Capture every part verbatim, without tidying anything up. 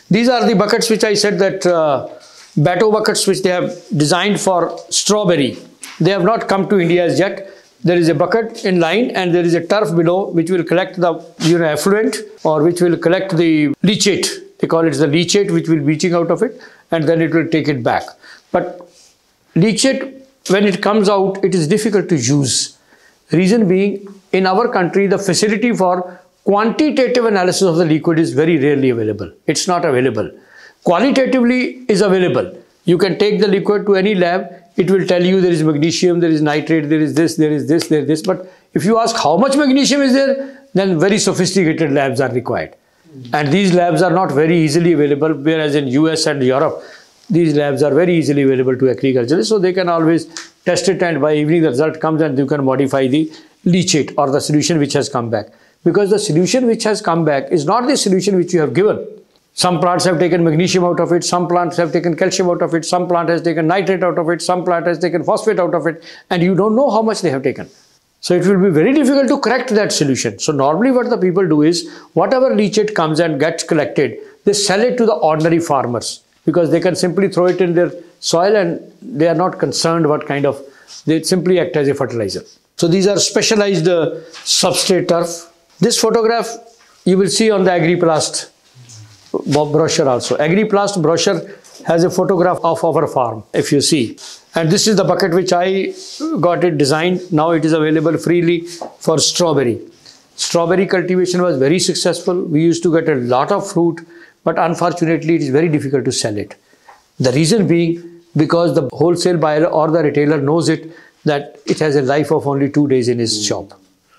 These are the buckets which I said that uh, Bato buckets which they have designed for strawberry. They have not come to India as yet. There is a bucket in line and there is a turf below which will collect the you know, effluent, or which will collect the leachate. They call it the leachate, which will be leaching out of it, and then it will take it back. But leachate, when it comes out, it is difficult to use. Reason being, in our country, the facility for quantitative analysis of the liquid is very rarely available. It's not available. Qualitatively is available. You can take the liquid to any lab. It will tell you there is magnesium, there is nitrate, there is this, there is this, there is this. But if you ask how much magnesium is there, then very sophisticated labs are required. Mm-hmm. And these labs are not very easily available, whereas in U S and Europe, these labs are very easily available to agriculturists. So they can always test it, and by evening the result comes and you can modify the leachate or the solution which has come back. Because the solution which has come back is not the solution which you have given. Some plants have taken magnesium out of it, some plants have taken calcium out of it, some plant has taken nitrate out of it, some plant has taken phosphate out of it, and you don't know how much they have taken. So it will be very difficult to correct that solution. So normally what the people do is, whatever leachate comes and gets collected, they sell it to the ordinary farmers, because they can simply throw it in their soil and they are not concerned what kind of, they simply act as a fertilizer. So these are specialized uh, substrate turf. This photograph you will see on the AgriPlast brochure also. AgriPlast brochure has a photograph of our farm, if you see. And this is the bucket which I got it designed. Now it is available freely for strawberry. Strawberry cultivation was very successful. We used to get a lot of fruit, but unfortunately it is very difficult to sell it. The reason being, because the wholesale buyer or the retailer knows it, that it has a life of only two days in his shop.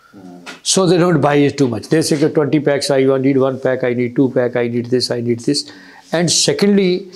So they don't buy it too much. They say twenty packs, I need one pack, I need two pack, I need this, I need this. And secondly,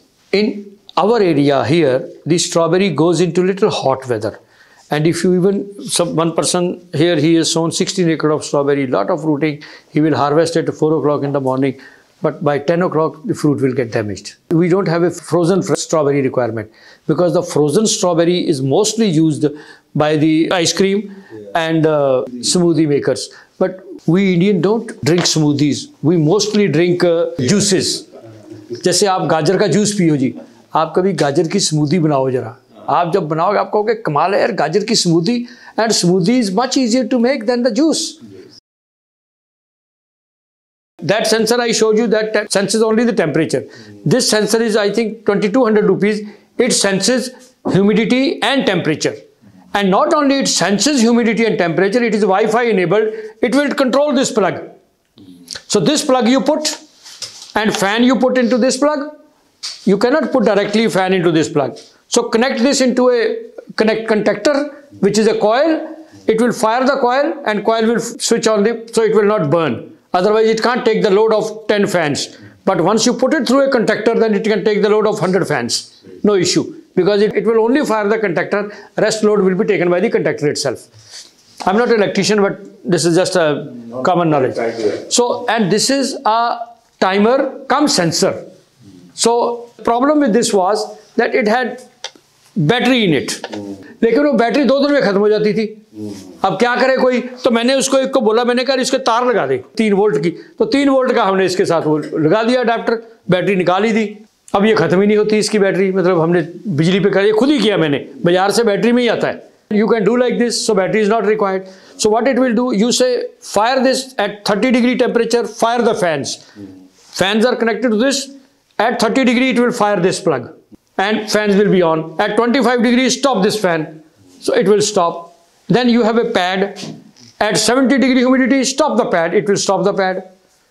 in our area here, the strawberry goes into little hot weather. And if you even, some, one person here, he has sown sixteen acres of strawberry, lot of fruiting, he will harvest it at four o'clock in the morning. But by ten o'clock, the fruit will get damaged. We don't have a frozen strawberry requirement, because the frozen strawberry is mostly used by the ice cream and uh, smoothie makers. But we Indian don't drink smoothies. We mostly drink uh, juices. जैसे आप गाजर का juice पियो जी, आप कभी गाजर की smoothie बनाओ जरा. आप जब बनाओगे आप कहोगे कमाल है यार गाजर की smoothie, and smoothie is much easier to make than the juice. That sensor I showed you, that senses only the temperature. This sensor is, I think, twenty-two hundred rupees. It senses humidity and temperature. And not only it senses humidity and temperature, it is Wi-Fi enabled. It will control this plug. So this plug you put, and fan you put into this plug. You cannot put directly fan into this plug. So connect this into a connect contactor, which is a coil. It will fire the coil, and coil will switch on the, so it will not burn. Otherwise, it can't take the load of ten fans. But once you put it through a contactor, then it can take the load of one hundred fans. No issue. Because it, it will only fire the contactor. Rest load will be taken by the contactor itself. I'm not an electrician, but this is just a common knowledge. So, and this is a timer cum sensor. So, problem with this was that it had battery in it, लेकिन वो battery दो दिन में खत्म हो जाती थी. अब क्या करे कोई, तो मैंने उसको एक को बोला, मैंने कहा इसके तार लगा दे तीन वोल्ट की. तो तीन वोल्ट का हमने इसके साथ वो लगा दिया अडेप्टर, बैटरी निकाली दी. अब ये खत्म ही नहीं होती इसकी बैटरी, मतलब हमने बिजली पे कर खुद ही किया मैंने, बाजार से बैटरी में ही आता है. You can do like this, so battery is not required. So what it will do, you say fire this at thirty degree temperature, fire the fans. Fans are connected to this. At thirty degree, it will fire this plug, and fans will be on. At twenty-five degrees, stop this fan, so it will stop. Then you have a pad. At seventy degree humidity, stop the pad. It will stop the pad.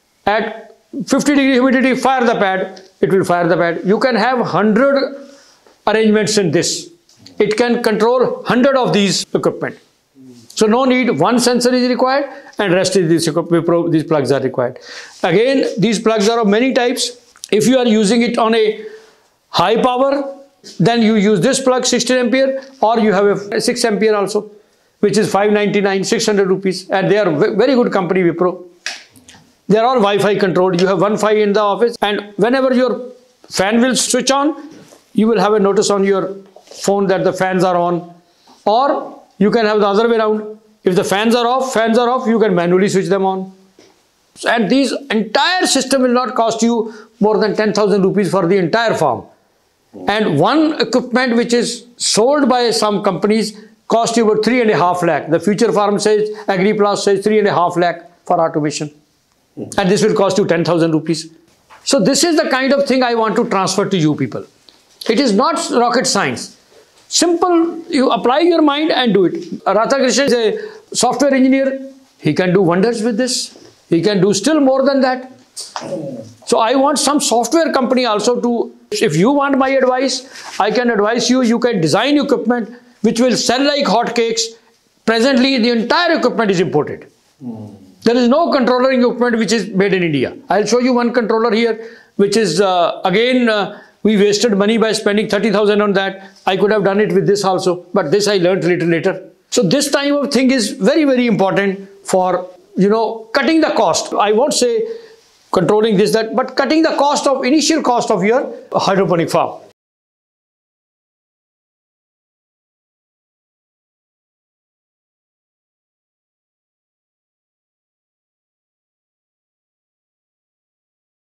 At fifty degree humidity, fire the pad. It will fire the pad. You can have one hundred arrangements in this. It can control one hundred of these equipment. So no need, one sensor is required, and rest is this equipment. These plugs are required. Again, these plugs are of many types. If you are using it on a high power, then you use this plug sixteen ampere, or you have a six ampere also, which is five ninety-nine, six hundred rupees, and they are very good company, Wipro. They are all Wi-Fi controlled. You have Wi-Fi in the office, and whenever your fan will switch on, you will have a notice on your phone that the fans are on. Or you can have the other way around. If the fans are off, fans are off, you can manually switch them on. And these entire system will not cost you more than ten thousand rupees for the entire farm. And one equipment which is sold by some companies cost you about three and a half lakh. The Future Farm says, AgriPlus says three and a half lakh for automation. And this will cost you ten thousand rupees. So this is the kind of thing I want to transfer to you people. It is not rocket science. Simple, you apply your mind and do it. Radhakrishnan is a software engineer. He can do wonders with this. He can do still more than that. So I want some software company also to, if you want my advice, I can advise you, you can design equipment which will sell like hotcakes. Presently, the entire equipment is imported. Mm. There is no controller equipment which is made in India. I'll show you one controller here, which is, uh, again, uh, we wasted money by spending thirty thousand on that. I could have done it with this also, but this I learned little later. So this type of thing is very, very important for, you know, cutting the cost. I won't say controlling this, that, but cutting the cost of, initial cost of your hydroponic farm.